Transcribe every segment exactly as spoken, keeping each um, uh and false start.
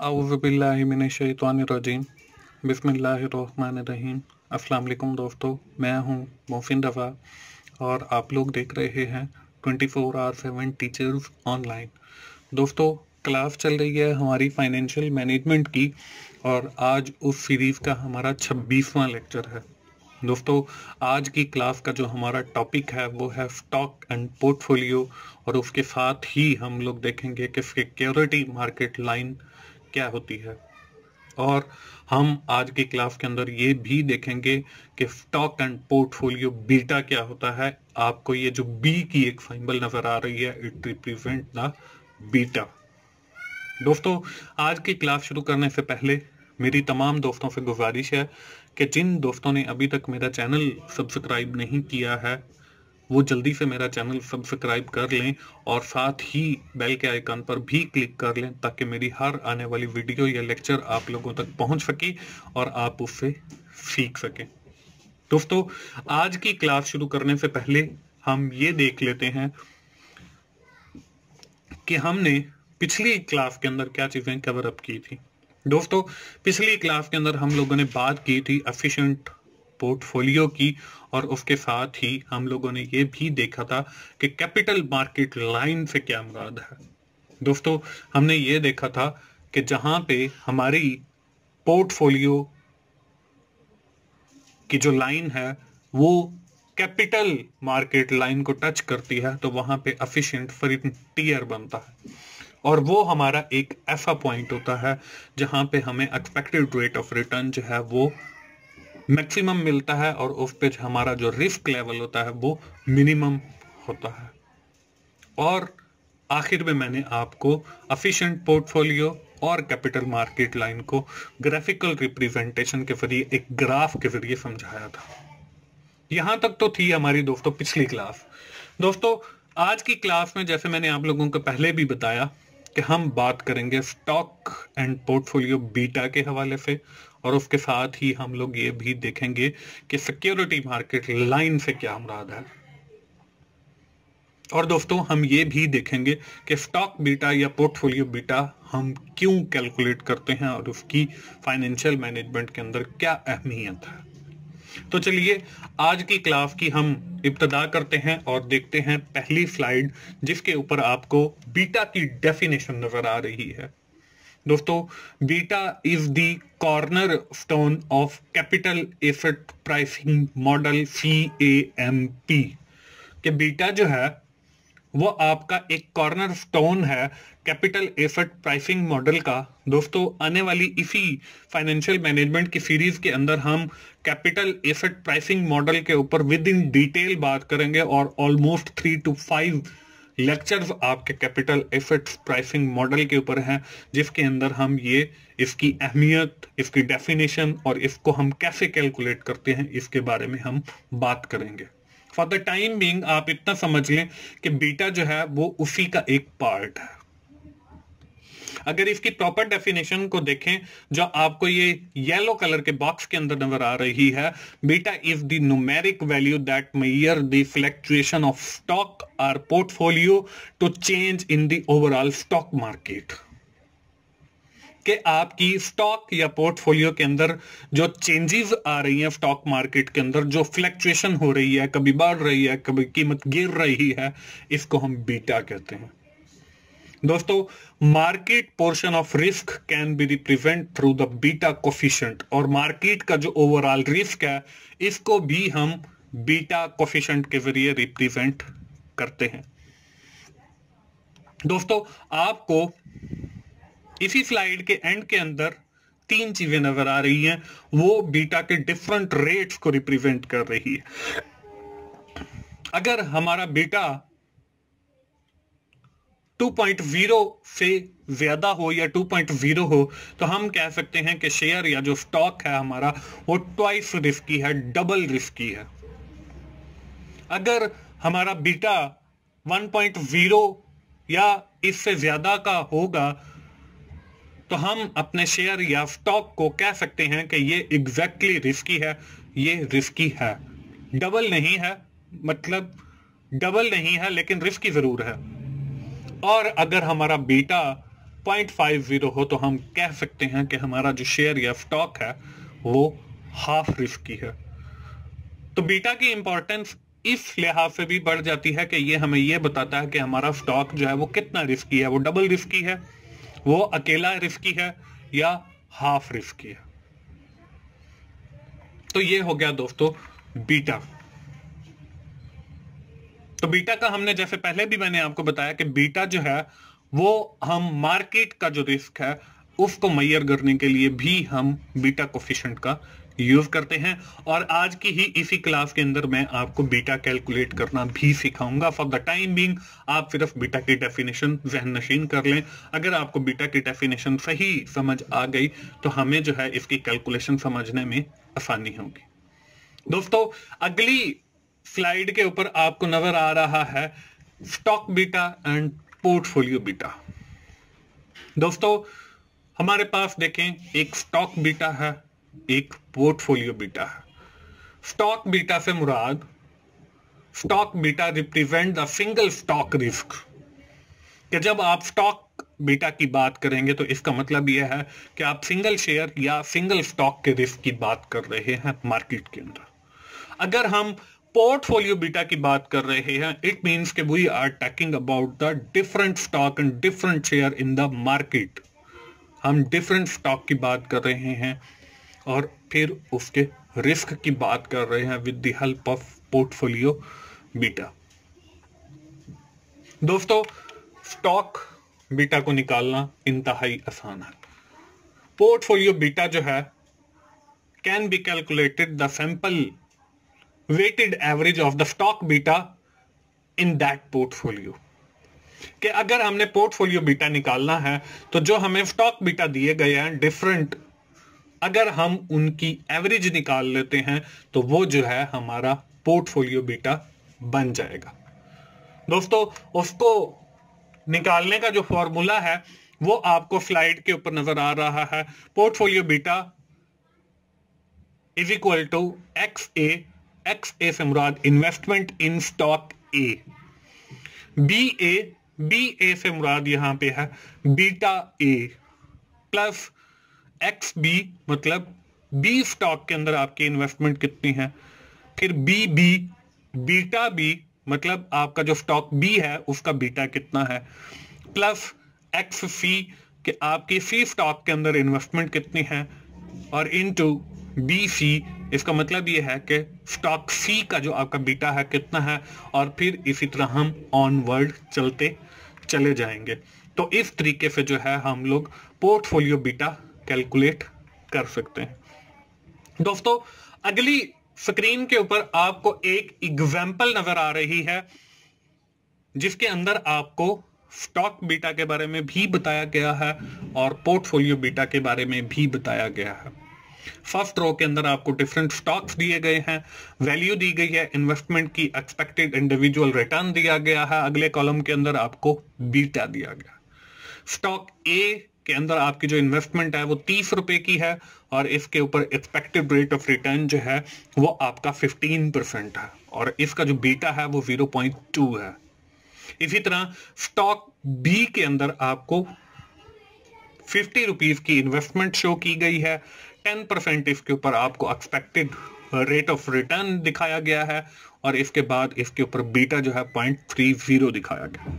औज़ुबिल्लाहिमिनश्शैतानिर्रजीम बिस्मिल्लाहिर्रहमानिर्रहीम। अस्सलाम वालेकुम दोस्तों, मैं हूं मोहसिन रफ़ा और आप लोग देख रहे हैं twenty four hour seven teachers online. दोस्तों, क्लास चल रही है हमारी फाइनेंशियल मैनेजमेंट की और आज उस सीरीज़ का हमारा छब्बीसवां लेक्चर है। दोस्तों, आज की क्लास का जो हमारा टॉपिक है वो है स्टॉक एंड पोर्टफोलियो और उसके साथ ही हम लोग देखेंगे कि सिक्योरिटी मार्केट लाइन क्या होती है। और हम आज की क्लास के अंदर ये भी देखेंगे कि स्टॉक एंड पोर्टफोलियो बीटा क्या होता है। आपको ये जो बी की एक सिंबल नजर आ रही है, इट रिप्रेजेंट द बीटा। दोस्तों, आज की क्लास शुरू करने से पहले मेरी तमाम दोस्तों से गुजारिश है कि जिन दोस्तों ने अभी तक मेरा चैनल सब्सक्राइब नहीं किया है वो जल्दी से मेरा चैनल सब्सक्राइब कर लें और साथ ही बेल के आइकन पर भी क्लिक कर लें ताकि मेरी हर आने वाली वीडियो या लेक्चर आप लोगों तक पहुंच सके और आप उससे सीख सकें। दोस्तों, आज की क्लास शुरू करने से पहले हम ये देख लेते हैं कि हमने पिछली क्लास के अंदर क्या चीजें कवर अप की थी। दोस्तों, पिछली क्लास के अंदर हम लोगों ने बात की थी एफिशिएंट पोर्टफोलियो की और उसके साथ ही हम लोगों ने ये भी देखा था कि कैपिटल मार्केट लाइन से क्या मुराद है। दोस्तों, हमने ये देखा था कि जहां पे हमारी पोर्टफोलियो की जो लाइन है वो कैपिटल मार्केट लाइन को टच करती है तो वहां पे एफिशिएंट फ्रंटियर बनता है और वो हमारा एक ऐसा पॉइंट होता है जहां पे हमें एक्सपेक्टेड रेट ऑफ रिटर्न जो है वो मैक्सिमम मिलता है और उस पे हमारा जो रिस्क लेवल होता है वो मिनिमम होता है। और आखिर में मैंने आपको एफिशिएंट पोर्टफोलियो और कैपिटल मार्केट लाइन को ग्राफिकल रिप्रेजेंटेशन के जरिए एक ग्राफ के जरिए समझाया था। यहां तक तो थी हमारी दोस्तों पिछली क्लास। दोस्तों, आज की क्लास में जैसे मैंने आप लोगों को पहले भी बताया कि हम बात करेंगे स्टॉक एंड पोर्टफोलियो बीटा के हवाले से और उसके साथ ही हम लोग ये भी देखेंगे कि सिक्योरिटी मार्केट लाइन से क्या मुराद है। और दोस्तों, हम ये भी देखेंगे कि स्टॉक बीटा या पोर्टफोलियो बीटा हम क्यों कैलकुलेट करते हैं और उसकी फाइनेंशियल मैनेजमेंट के अंदर क्या अहमियत है। तो चलिए आज की क्लास की हम इब्तिदा करते हैं और देखते हैं पहली स्लाइड जिसके ऊपर आपको बीटा की डेफिनेशन नजर आ रही है। दोस्तों, beta is the corner stone of capital asset pricing model C A M P. कि बीटा जो है वो आपका एक कॉर्नर स्टोन है कैपिटल एसेट प्राइसिंग मॉडल का। दोस्तों, आने वाली इसी फाइनेंशियल मैनेजमेंट की सीरीज के अंदर हम कैपिटल एसेट प्राइसिंग मॉडल के ऊपर विद इन डिटेल बात करेंगे और almost three two five lectures आपके कैपिटल एसेट प्राइसिंग मॉडल के ऊपर हैं जिसके अंदर हम ये इसकी अहमियत, इसकी डेफिनेशन और इसको हम कैसे कैलकुलेट करते हैं इसके बारे में हम बात करेंगे। फॉर द टाइम बीइंग आप इतना समझ लें कि बीटा जो है वो उसी का एक पार्ट है। अगर इसकी प्रॉपर डेफिनेशन को देखें जो आपको ये येलो कलर के बॉक्स के अंदर नजर आ रही है, beta is the numeric value that measure the fluctuation of stock और portfolio to change in the overall stock market. कि आपकी स्टॉक या पोर्टफोलियो के अंदर जो चेंजेस आ रही हैं स्टॉक मार्केट के अंदर, जो फ्लक्चुएशन हो रही है, कभी बढ़ रही है कभी कीमत गिर रही है, इसको हम बीटा कहते हैं। दोस्तों, market portion of risk can be represent through the beta coefficient और मार्केट का जो ओवरऑल रिस्क है इसको भी हम बीटा कोफिशिएंट के जरिए रिप्रेजेंट करते हैं। दोस्तों, आपको इसी स्लाइड के एंड के अंदर तीन चीजें नजर आ रही हैं, वो बीटा के डिफरेंट रेट्स को रिप्रेजेंट कर रही है। अगर हमारा बीटा टू पॉइंट ज़ीरो से ज्यादा हो या टू पॉइंट ज़ीरो हो तो हम कह सकते हैं कि शेयर या जो स्टॉक है हमारा वो ट्वाइस रिस्की है, डबल रिस्की है। अगर हमारा बीटा वन पॉइंट ज़ीरो या इससे ज्यादा का होगा तो हम अपने शेयर या स्टॉक को कह सकते हैं कि ये एग्जैक्टली रिस्की है, ये रिस्की है। डबल नहीं है, मतलब डबल नहीं है लेकिन रिस्की जरूर है। और अगर हमारा बीटा पॉइंट फाइव जीरो हो तो हम कह सकते हैं कि हमारा जो शेयर या स्टॉक है वो हाफ रिस्की है। तो बीटा की इंपॉर्टेंस इस लिहाज से भी बढ़ जाती है कि ये हमें ये बताता है कि हमारा स्टॉक जो है वो कितना रिस्की है, वो डबल रिस्की है, वो अकेला रिस्की है या हाफ रिस्की है। तो ये हो गया दोस्तों बीटा। तो बीटा का हमने जैसे पहले भी मैंने आपको बताया कि बीटा जो है वो हम मार्केट का जो रिस्क है उसको मेजर करने के लिए भी हम बीटा कोफिशिएंट का यूज करते हैं। और आज की ही इसी क्लास के अंदर मैं आपको बीटा कैलकुलेट करना भी सिखाऊंगा। फॉर द टाइम बीइंग आप सिर्फ बीटा की डेफिनेशन जहन नशीन कर लें। अगर आपको बीटा की डेफिनेशन सही समझ आ गई तो हमें जो है इसकी कैलकुलेशन समझने में आसानी होगी। दोस्तों अगली स्लाइड के ऊपर आपको नजर आ रहा है stock beta and portfolio beta. दोस्तों हमारे पास देखें एक स्टॉक बीटा है, एक पोर्टफोलियो बीटा है। स्टॉक बीटा से मुराद stock beta represent the single stock risk. कि जब आप स्टॉक बीटा की बात करेंगे तो इसका मतलब यह है कि आप सिंगल शेयर या सिंगल स्टॉक के रिस्क की बात कर रहे हैं मार्केट के अंदर। अगर हम पोर्टफोलियो बीटा की बात कर रहे हैं, इट मींस कि we are talking about the different stock and different share in the market. हम डिफरेंट स्टॉक की बात कर रहे हैं और फिर उसके रिस्क की बात कर रहे हैं with the help of portfolio beta. दोस्तों स्टॉक बीटा को निकालना इंतहाई आसान है। पोर्टफोलियो बीटा जो है can be calculated the sample weighted average of the stock beta in that portfolio. कि अगर हमने पोर्टफोलियो बीटा निकालना है तो जो हमें स्टॉक बीटा दिए गए हैं डिफरेंट, अगर हम उनकी एवरेज निकाल लेते हैं तो वो जो है हमारा पोर्टफोलियो बीटा बन जाएगा। दोस्तों उसको निकालने का जो फॉर्मूला है वो आपको स्लाइड के ऊपर नजर आ रहा है। Portfolio beta is equal to X A, X A से मुराद investment in stock A, B A, B A से मुराद यहां पे है beta A, plus X B मतलब बी स्टॉक के अंदर आपकी इन्वेस्टमेंट कितनी है, फिर बी बी, बीटा बी मतलब आपका जो स्टॉक बी है उसका बीटा कितना है, प्लस एक्स सी कि आपकी सी स्टॉक के अंदर इन्वेस्टमेंट कितनी है, और इनटू बी सी इसका मतलब ये है कि स्टॉक सी का जो आपका बीटा है कितना है, और फिर इसी तरह हम ऑनवर्ड चलते चले जाएंगे। तो इस तरीके से जो है हम लोग पोर्टफोलियो बीटा कैलकुलेट कर सकते हैं। दोस्तों अगली स्क्रीन के ऊपर आपको एक एग्जाम्पल नजर आ रही है जिसके अंदर आपको स्टॉक बीटा के बारे में भी बताया गया है और पोर्टफोलियो बीटा के बारे में भी बताया गया है। फर्स्ट रो के अंदर आपको डिफरेंट स्टॉक्स दिए गए हैं, वैल्यू दी गई है, इन्वेस्टमेंट की एक्सपेक्टेड इंडिविजुअल रिटर्न दिया गया है, अगले कॉलम के अंदर आपको बीटा दिया गया। स्टॉक ए के अंदर आपकी जो इन्वेस्टमेंट है वो तीस रुपए की है और इसके ऊपर एक्सपेक्टेड रेट ऑफ रिटर्न जो है वो आपका फिफ्टीन परसेंट है और इसका जो बीटा है वो जीरो पॉइंट टू है। इसी तरह स्टॉक बी के अंदर आपको फिफ्टी रुपीज की इन्वेस्टमेंट शो की गई है, टेन परसेंट इसके ऊपर आपको एक्सपेक्टेड रेट ऑफ रिटर्न दिखाया गया है और इसके बाद इसके ऊपर बीटा जो है पॉइंट थ्री जीरो दिखाया गया।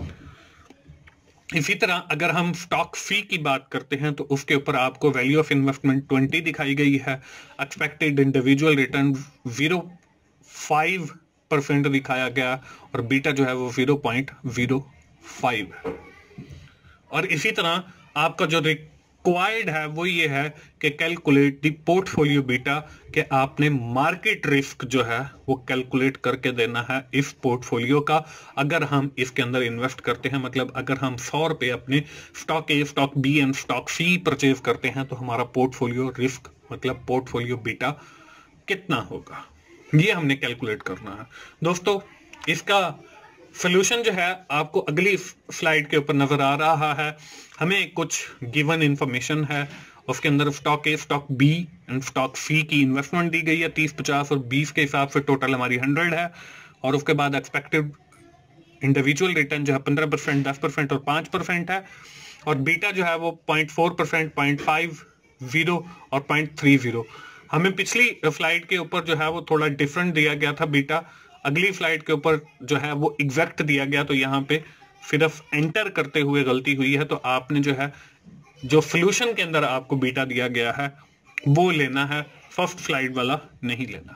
इसी तरह अगर हम स्टॉक सी की बात करते हैं तो उसके ऊपर आपको वैल्यू ऑफ इन्वेस्टमेंट ट्वेंटी दिखाई गई है, expected individual return zero five percent दिखाया गया और बीटा जो है वो जीरो पॉइंट जीरो फाइव है। और इसी तरह आपका जो रिक्वायर्ड है वो ये है कि कैलकुलेट द पोर्टफोलियो बीटा, कि आपने मार्केट रिस्क जो है वो कैलकुलेट करके देना है इस पोर्टफोलियो का। अगर हम इसके अंदर इन्वेस्ट करते हैं, मतलब अगर हम सौ रुपए अपने stock A, stock B and stock C purchase करते हैं तो हमारा पोर्टफोलियो रिस्क मतलब पोर्टफोलियो बीटा कितना होगा, ये हमने कैलकुलेट करना है। दोस्तों इसका सोल्यूशन जो है आपको अगली स्लाइड के ऊपर नजर आ रहा है। हमें कुछ गिवन इंफॉर्मेशन है, उसके अंदर stock A, stock B and stock C की इन्वेस्टमेंट दी गई है तीस, पचास और बीस के हिसाब से, टोटल हमारी हंड्रेड है। और उसके बाद एक्सपेक्टेड इंडिविजुअल रिटर्न जो है पंद्रह परसेंट, दस परसेंट और पांच परसेंट है। और बीटा जो है वो point four percent, point five zero और पॉइंट थ्री जीरो। हमें पिछली फ्लाइट के ऊपर जो है वो थोड़ा डिफरेंट दिया गया था बीटा, अगली फ्लाइट के ऊपर जो है वो एग्जैक्ट दिया गया, तो यहाँ पे सिर्फ एंटर करते हुए गलती हुई है। तो आपने जो है जो सोल्यूशन के अंदर आपको बीटा दिया गया है वो लेना है, फर्स्ट फ्लाइट वाला नहीं लेना।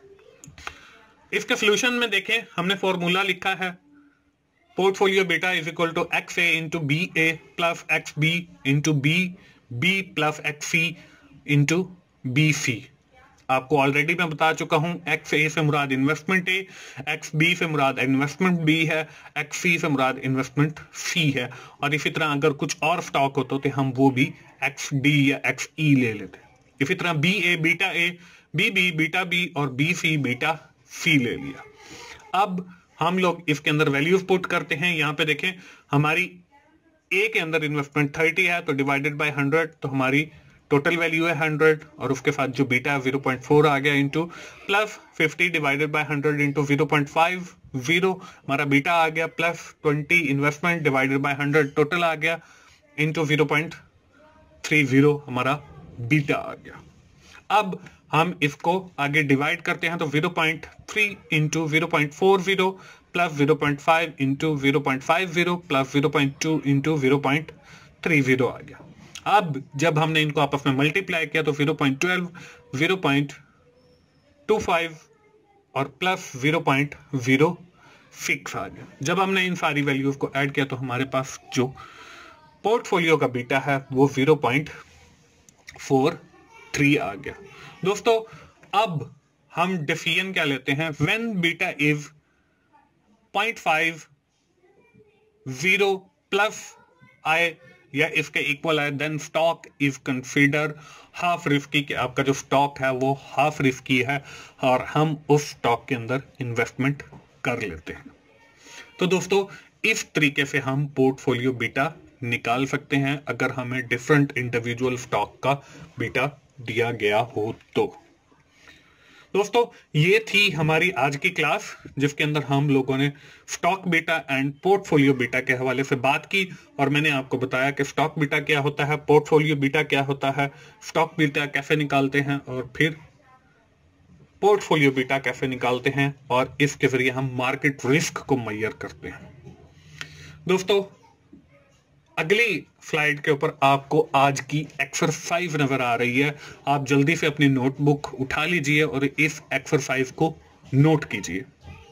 इसके सोल्यूशन में देखें, हमने फॉर्मूला लिखा है portfolio beta is equal to X A into B A plus X B into B B plus X C into B C. आपको ऑलरेडी मैं बता चुका हूं, एक्स ए से मुराद इन्वेस्टमेंट ए, एक्स बी से मुराद इन्वेस्टमेंट बी है, एक्स सी से मुराद इन्वेस्टमेंट सी है। और इसी तरह अगर कुछ और स्टॉक होते तो हम वो भी एक्स डी या एक्स ई ले लेते। इसी तरह B A beta A, B B beta B और बी सी बीटा सी ले लिया। अब हम लोग इसके अंदर वैल्यूज पुट करते हैं। यहाँ पे देखें, हमारी ए के अंदर इन्वेस्टमेंट थर्टी है तो डिवाइडेड बाय हंड्रेड, तो हमारी टोटल वैल्यू है हंड्रेड और उसके साथ जो बीटा है जीरो पॉइंट फोर आ गया into plus fifty divided by hundred into zero point five zero, हमारा बीटा आ गया plus twenty investment divided by hundred total आ गया into zero point three zero, हमारा बीटा आ गया। अब हम इसको आगे डिवाइड करते हैं तो zero point three into zero point four zero plus zero point five into zero point five zero plus zero point two into zero point three zero आ गया। अब जब हमने इनको आपस में मल्टीप्लाई किया तो zero point twelve, zero point two five और plus zero point zero six आ गया। जब हमने इन सारी वैल्यूज को ऐड किया तो हमारे पास जो पोर्टफोलियो का बीटा है वो जीरो पॉइंट फोर थ्री आ गया। दोस्तों अब हम डिसीजन क्या लेते हैं, when beta is point five zero plus I या इसके इक्वल है, then stock is consider half risky, कि आपका जो स्टॉक है वो हाफ रिस्की है और हम उस स्टॉक के अंदर इन्वेस्टमेंट कर लेते हैं। तो दोस्तों इस तरीके से हम पोर्टफोलियो बीटा निकाल सकते हैं अगर हमें डिफरेंट इंडिविजुअल स्टॉक का बीटा दिया गया हो तो। दोस्तों ये थी हमारी आज की क्लास जिसके अंदर हम लोगों ने stock beta and portfolio beta के हवाले से बात की और मैंने आपको बताया कि स्टॉक बीटा क्या होता है, पोर्टफोलियो बीटा क्या होता है, स्टॉक बीटा कैसे निकालते हैं और फिर पोर्टफोलियो बीटा कैसे निकालते हैं और इसके जरिए हम मार्केट रिस्क को मेजर करते हैं। दोस्तों अगली स्लाइड के ऊपर आपको आज की एक्सरसाइज नजर आ रही है, आप जल्दी से अपनी नोटबुक उठा लीजिए और इस एक्सरसाइज को नोट कीजिए।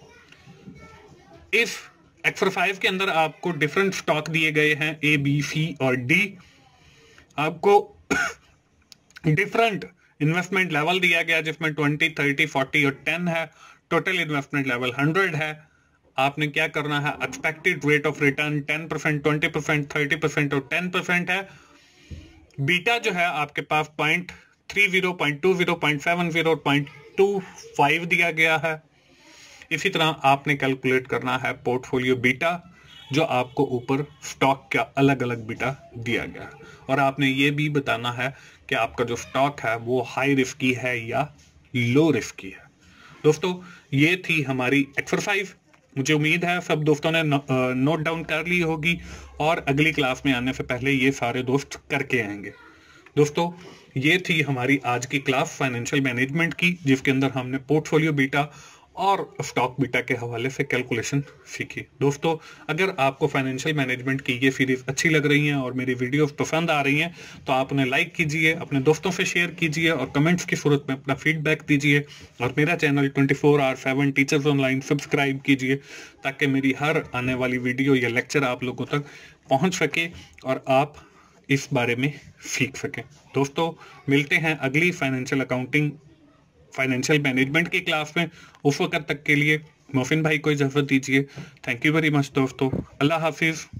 इस एक्सरसाइज के अंदर आपको डिफरेंट स्टॉक दिए गए हैं ए बी सी और डी। आपको डिफरेंट इन्वेस्टमेंट लेवल दिया गया जिसमें ट्वेंटी, थर्टी, फोर्टी और टेन है। टोटल इन्वेस्टमेंट लेवल हंड्रेड है। आपने क्या करना है, expected rate of return ten percent, twenty percent, thirty percent और टेन परसेंट है। बीटा जो है आपके पास point three zero, point two zero, point seven zero, point two five दिया गया है। इसी तरह आपने कैलकुलेट करना है पोर्टफोलियो बीटा जो आपको ऊपर स्टॉक का अलग अलग बीटा दिया गया है और आपने ये भी बताना है कि आपका जो स्टॉक है वो हाई रिस्की है या लो रिस्की है। दोस्तों ये थी हमारी एक्सरसाइज। मुझे उम्मीद है सब दोस्तों ने नोट डाउन कर ली होगी और अगली क्लास में आने से पहले ये सारे दोस्त करके आएंगे। दोस्तों ये थी हमारी आज की क्लास फाइनेंशियल मैनेजमेंट की जिसके अंदर हमने पोर्टफोलियो बीटा और स्टॉक बीटा के हवाले से कैलकुलेशन सीखी। दोस्तों अगर आपको फाइनेंशियल मैनेजमेंट की ये सीरीज अच्छी लग रही हैं और मेरी वीडियोस पसंद आ रही हैं तो आप उन्हें लाइक कीजिए, अपने दोस्तों से शेयर कीजिए और कमेंट्स की सूरत में अपना फीडबैक दीजिए और मेरा channel twenty four hour seven teachers online subscribe कीजिए ताकि मेरी हर आने वाली वीडियो या लेक्चर आप लोगों तक पहुँच सके और आप इस बारे में सीख सकें। दोस्तों मिलते हैं अगली फाइनेंशियल अकाउंटिंग फाइनेंशियल मैनेजमेंट की क्लास में। उस वक्त तक के लिए मोहसिन भाई को इजाजत दीजिए। थैंक यू वेरी मच दोस्तों। अल्लाह हाफिज।